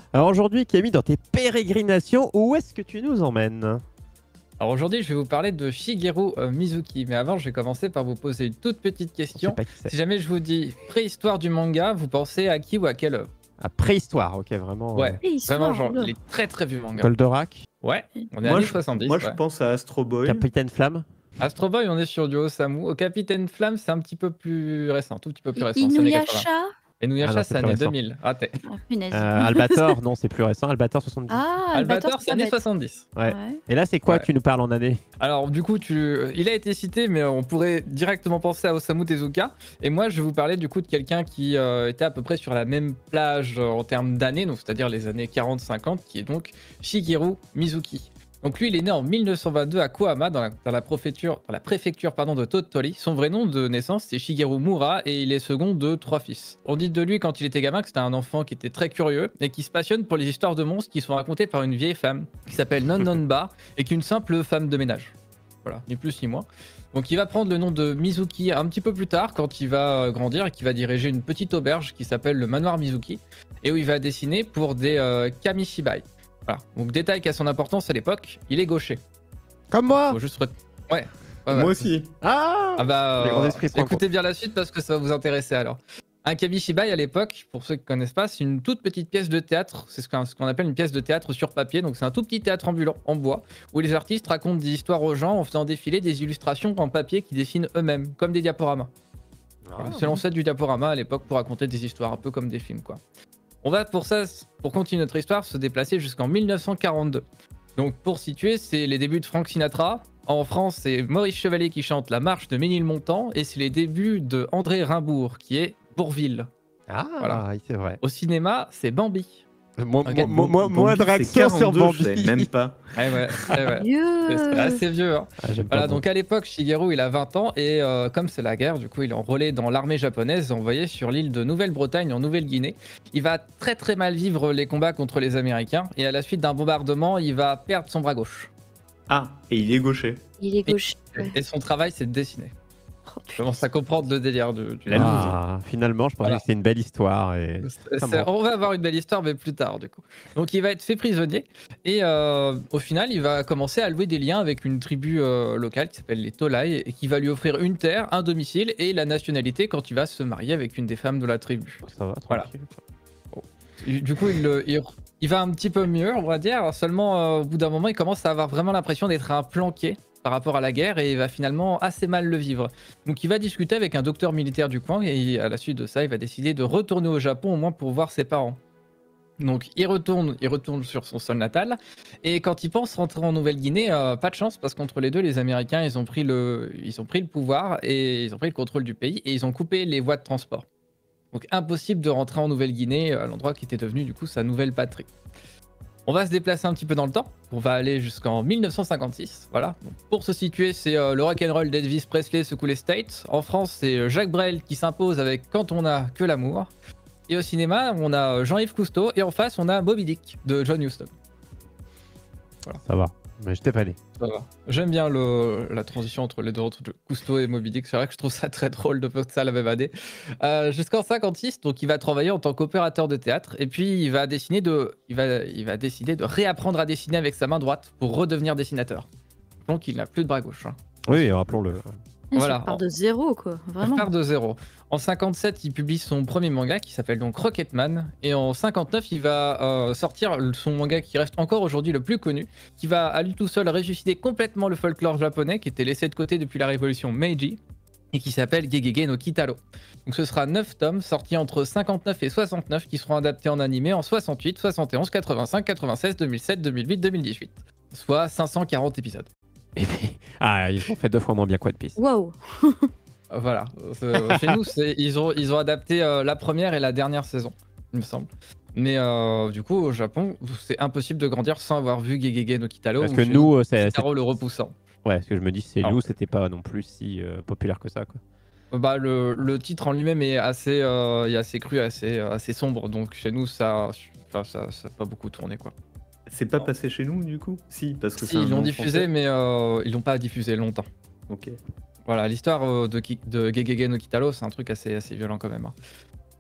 Alors aujourd'hui, Camille, dans tes pérégrinations, où est-ce que tu nous emmènes? Alors aujourd'hui, je vais vous parler de Shigeru Mizuki. Mais avant, je vais commencer par vous poser une toute petite On sait question. pas qui c'est. Si jamais je vous dis préhistoire du manga, vous pensez à qui ou à quelle œuvre? Ah, préhistoire, ok, vraiment. Ouais, Préhistoire, vraiment genre oula. les très très vieux mangas. Goldorak, Ouais, on est Moi, années je, 70. moi, je Ouais. pense à Astro Boy. Capitaine Flamme. Astro Boy, on est sur du Osamu. Au Capitaine Flamme, c'est un petit peu plus récent, tout petit peu plus récent. C'est années 80. Inuyasha. Et Ah non, Nuyasha, c'est c'est plus année récent. 2000. Raté. Ah, punaise. Albator, non, c'est plus récent. Albator 70. Ah, Albator, c'est pas année bête. 70. Ouais. Ouais. Et là, c'est quoi Ouais. que tu nous parles en année? Alors du coup, il a été cité, mais on pourrait directement penser à Osamu Tezuka. Et moi, je vais vous parler du coup de quelqu'un qui était à peu près sur la même plage en termes d'années, donc c'est-à-dire les années 40-50, qui est donc Shigeru Mizuki. Donc lui, il est né en 1922 à Kohama, dans la préfecture de Tottori. Son vrai nom de naissance, c'est Shigeru Mura, et il est second de 3 fils. On dit de lui, quand il était gamin, que c'était un enfant qui était très curieux, et qui se passionne pour les histoires de monstres qui sont racontées par une vieille femme, qui s'appelle Non Non Ba, et qui est une simple femme de ménage. Voilà, ni plus ni moins. Donc il va prendre le nom de Mizuki un petit peu plus tard, quand il va grandir, et qu'il va diriger une petite auberge qui s'appelle le Manoir Mizuki, et où il va dessiner pour des kamishibai. Voilà. Donc détail qui a son importance à l'époque, il est gaucher. Comme moi. Faut juste ouais. Moi aussi. Ah, Ah bah, Les grands esprits se écoutez bien la suite parce que ça va vous intéresser alors. Un kamishibai à l'époque, pour ceux qui ne connaissent pas, c'est une toute petite pièce de théâtre. C'est ce qu'on appelle une pièce de théâtre sur papier. Donc c'est un tout petit théâtre ambulant en bois où les artistes racontent des histoires aux gens en faisant défiler des illustrations en papier qu'ils dessinent eux-mêmes, comme des diaporamas. Voilà, c'est l'ancêtre du diaporama à l'époque pour raconter des histoires, un peu comme des films quoi. On va pour continuer notre histoire, se déplacer jusqu'en 1942. Donc pour situer, c'est les débuts de Frank Sinatra. En France, c'est Maurice Chevalier qui chante La Marche de Ménilmontant. Et c'est les débuts de André Rimbourg qui est Bourville. Ah, Voilà. oui, c'est vrai. Au cinéma, c'est Bambi. Moi, Regarde, moins de c'est réaction sur 42, je Bambi. sais même pas. Ouais. C'est Dieu. assez vieux. Hein. Ah, j'aime pas Voilà, Bambi. donc à l'époque, Shigeru, il a 20 ans et comme c'est la guerre, du coup, il est enrôlé dans l'armée japonaise envoyée sur l'île de Nouvelle-Bretagne en Nouvelle-Guinée. Il va très très mal vivre les combats contre les Américains et à la suite d'un bombardement, il va perdre son bras gauche. Ah, et il est gaucher. Il est gauche. Ouais. Et son travail, c'est de dessiner. Oh, Je commence à comprendre le délire du Ah, finalement, je pensais Voilà. que c'était une belle histoire. Et... On va avoir une belle histoire, mais plus tard, du coup. Donc, il va être fait prisonnier. Et au final, il va commencer à louer des liens avec une tribu locale qui s'appelle les Tolai et qui va lui offrir une terre, un domicile et la nationalité quand il va se marier avec une des femmes de la tribu. Ça va, Voilà. tranquille. Du coup, il va un petit peu mieux, on va dire. Seulement, au bout d'un moment, il commence à avoir vraiment l'impression d'être un planqué par rapport à la guerre et il va finalement assez mal le vivre. Donc il va discuter avec un docteur militaire du coin et à la suite de ça, il va décider de retourner au Japon au moins pour voir ses parents. Donc il retourne sur son sol natal et quand il pense rentrer en Nouvelle-Guinée, pas de chance parce qu'entre les deux, les Américains, ils ont pris le pouvoir et ils ont pris le contrôle du pays et ils ont coupé les voies de transport. Donc impossible de rentrer en Nouvelle-Guinée, à l'endroit qui était devenu du coup sa nouvelle patrie. On va se déplacer un petit peu dans le temps. On va aller jusqu'en 1956. Voilà. Donc, pour se situer, c'est le rock'n'roll d'Elvis Presley secoue les States. En France, c'est Jacques Brel qui s'impose avec Quand on a que l'amour. Et au cinéma, on a Jean-Yves Cousteau. Et en face, on a Moby Dick de John Huston. Ça va, mais je t'ai pas né. Ça va. J'aime bien la transition entre les deux autres, Cousteau et Moby Dick. C'est vrai que je trouve ça très drôle de faire ça la même année. Jusqu'en 56, donc il va travailler en tant qu'opérateur de théâtre et puis il va décider de réapprendre à dessiner avec sa main droite pour redevenir dessinateur. Donc il n'a plus de bras gauche. Hein. Oui, rappelons-le. Voilà. Ça part de zéro, quoi. Vraiment. Part de zéro. En 57, il publie son premier manga qui s'appelle donc Rocketman. Et en 59, il va sortir son manga qui reste encore aujourd'hui le plus connu, qui va à lui tout seul ressusciter complètement le folklore japonais qui était laissé de côté depuis la révolution Meiji et qui s'appelle Gegege no Kitaro. Donc ce sera 9 tomes sortis entre 59 et 69 qui seront adaptés en animé en 68, 71, 85, 96, 2007, 2008, 2018. Soit 540 épisodes. Ah, ils ont fait 2 fois moins bien One Piece. Waouh. Voilà. Chez nous, ils ont adapté la première et la dernière saison, il me semble. Mais du coup, au Japon, c'est impossible de grandir sans avoir vu Gegege no Kitaro. Parce que nous, c'est... Kitaro le repoussant. Ouais, parce que je me dis, c'est Alors. nous, c'était pas non plus si populaire que ça, quoi. Bah, le titre en lui-même est assez cru, assez sombre. Donc chez nous, ça n'a pas beaucoup tourné, quoi. C'est pas passé chez nous du coup? Si, parce que Si, ils l'ont diffusé, mais ils l'ont pas diffusé longtemps. Ok. Voilà, l'histoire de Gegege no Kitaro, c'est un truc assez violent quand même. Hein.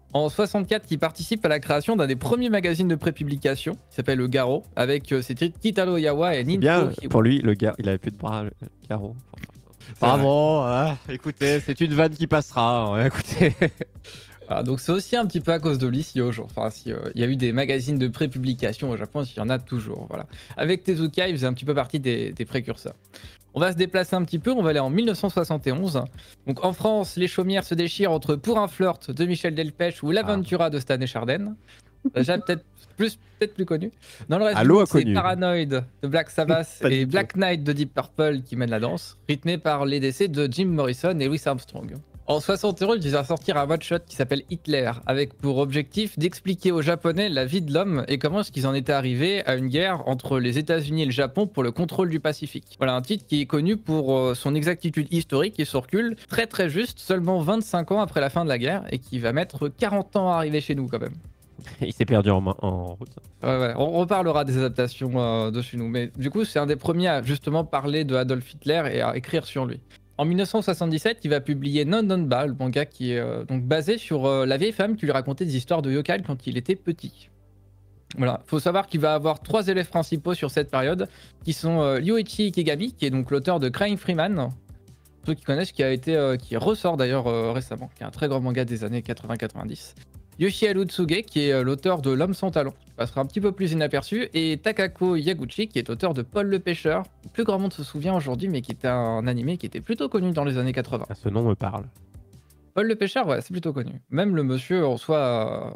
En 64, il participe à la création d'un des premiers magazines de prépublication, qui s'appelle le Garo, avec ses titres Kitaro Yawa et C'est Ninko. bien pour lui, le gars, il avait plus de bras, le Garo. Bravo, écoutez, c'est une vanne qui passera. Hein, écoutez. Voilà, donc c'est aussi un petit peu à cause de lui si aujourd'hui, enfin si il y a eu des magazines de prépublication au Japon, s'il y en a toujours, voilà. Avec Tezuka, il faisait un petit peu partie des précurseurs. On va se déplacer un petit peu, on va aller en 1971. Donc en France, les chaumières se déchirent entre Pour un flirt de Michel Delpech ou L'Aventura de Stan et Chardin. Déjà peut-être plus connu. Dans le reste du Allo monde, c'est inconnu. Paranoid de Black Sabbath Pas et du Black Knight de Deep Purple qui mènent la danse, rythmé par les décès de Jim Morrison et Louis Armstrong. En 61, ils vont sortir un one-shot qui s'appelle Hitler, avec pour objectif d'expliquer aux Japonais la vie de l'homme et comment est-ce qu'ils en étaient arrivés à une guerre entre les États-Unis et le Japon pour le contrôle du Pacifique. Voilà un titre qui est connu pour son exactitude historique et son recul très juste, seulement 25 ans après la fin de la guerre, et qui va mettre 40 ans à arriver chez nous quand même. Il s'est perdu en route. Ouais, on reparlera des adaptations de chez nous, mais du coup c'est un des premiers à justement parler de Adolf Hitler et à écrire sur lui. En 1977, il va publier Non Nonba, le manga qui est donc basé sur la vieille femme qui lui racontait des histoires de yokai quand il était petit. Voilà, faut savoir qu'il va avoir 3 élèves principaux sur cette période, qui sont Ryuichi Ikegami, qui est donc l'auteur de Crying Freeman, ceux qui connaissent, qui ressort d'ailleurs récemment, qui est un très grand manga des années 80-90. Yoshiharu Tsuge, qui est l'auteur de L'Homme sans talent, qui passera un petit peu plus inaperçu, et Takako Yaguchi, qui est auteur de Paul le Pêcheur, plus grand monde se souvient aujourd'hui, mais qui était un animé qui était plutôt connu dans les années 80. Ce nom me parle. Paul le Pêcheur, ouais, c'est plutôt connu. Même le monsieur en soi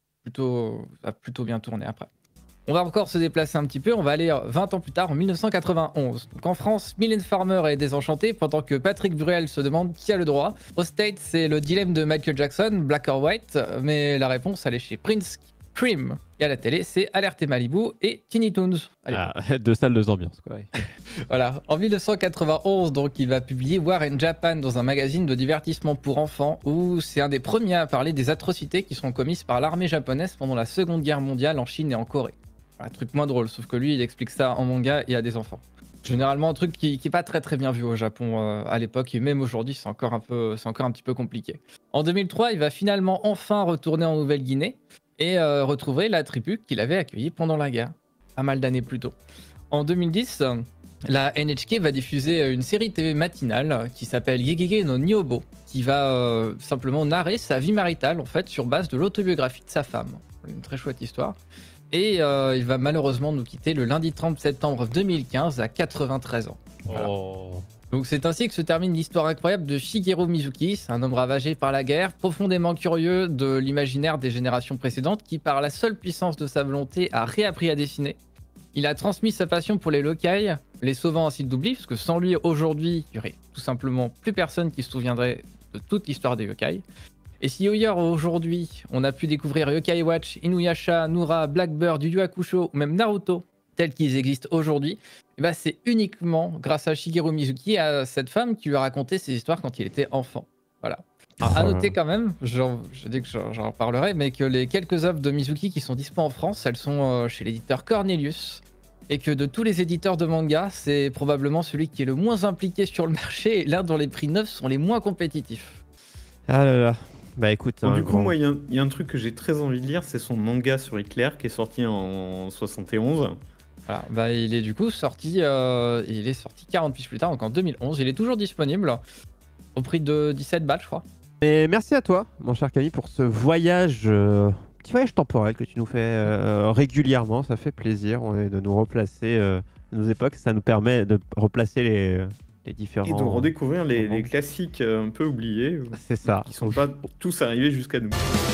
a plutôt bien tourné après. On va encore se déplacer un petit peu, on va aller 20 ans plus tard, en 1991. Donc en France, Mylène Farmer est désenchantée pendant que Patrick Bruel se demande qui a le droit. Au States, c'est le dilemme de Michael Jackson, Black or White, mais la réponse, elle est chez Prince Cream. Et à la télé, c'est Alerte Malibu et Tiny Toons. Deux salles, deux ambiances, quoi. Voilà. En 1991, donc, il va publier War in Japan dans un magazine de divertissement pour enfants, où c'est un des premiers à parler des atrocités qui sont commises par l'armée japonaise pendant la Seconde Guerre mondiale en Chine et en Corée. Un truc moins drôle, sauf que lui, il explique ça en manga et à des enfants. Généralement, un truc qui n'est pas très bien vu au Japon à l'époque, et même aujourd'hui, c'est encore un petit peu compliqué. En 2003, il va finalement enfin retourner en Nouvelle-Guinée et retrouver la tribu qu'il avait accueillie pendant la guerre, pas mal d'années plus tôt. En 2010, la NHK va diffuser une série TV matinale qui s'appelle Yegege no Nyobo, qui va simplement narrer sa vie maritale en fait sur base de l'autobiographie de sa femme. Une très chouette histoire. Et il va malheureusement nous quitter le lundi 30 septembre 2015 à 93 ans. Voilà. Oh. Donc c'est ainsi que se termine l'histoire incroyable de Shigeru Mizuki. C'est un homme ravagé par la guerre, profondément curieux de l'imaginaire des générations précédentes, qui par la seule puissance de sa volonté a réappris à dessiner. Il a transmis sa passion pour les yokai, les sauvant ainsi d'oubli, parce que sans lui aujourd'hui, il y aurait tout simplement plus personne qui se souviendrait de toute l'histoire des yokai. Et si hier aujourd'hui, on a pu découvrir Yokai Watch, Inuyasha, Nura, Blackbird, Yu Yu Hakusho ou même Naruto tels qu'ils existent aujourd'hui, bah c'est uniquement grâce à Shigeru Mizuki, à cette femme qui lui a raconté ses histoires quand il était enfant. Voilà. À noter quand même, je dis que j'en reparlerai, mais que les quelques œuvres de Mizuki qui sont dispo en France, elles sont chez l'éditeur Cornelius. Et que de tous les éditeurs de manga, c'est probablement celui qui est le moins impliqué sur le marché et l'un dont les prix neufs sont les moins compétitifs. Ah là là. Bah écoute. Donc, du coup, moi, il y a un truc que j'ai très envie de lire, c'est son manga sur Hitler qui est sorti en 71. Voilà, bah il est du coup sorti, il est sorti 40 piges plus tard, donc en 2011. Il est toujours disponible au prix de 17 balles, je crois. Et merci à toi, mon cher Camille, pour ce voyage, petit voyage temporel que tu nous fais régulièrement. Ça fait plaisir de nous replacer nos époques. Ça nous permet de replacer les différents. Et de redécouvrir les classiques un peu oubliés. C'est ça. Qui sont pas tous arrivés jusqu'à nous.